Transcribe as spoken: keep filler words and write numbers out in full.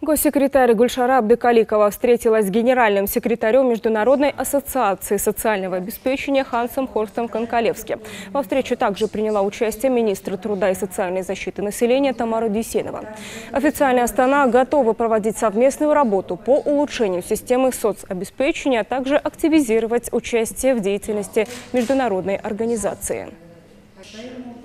Госсекретарь Гульшара Абдыкаликова встретилась с генеральным секретарем Международной ассоциации социального обеспечения Хансом Хорстом Конкалевским. Во встрече также приняла участие министр труда и социальной защиты населения Тамара Дюсенова. Официальная Астана готова проводить совместную работу по улучшению системы соцобеспечения, а также активизировать участие в деятельности международной организации.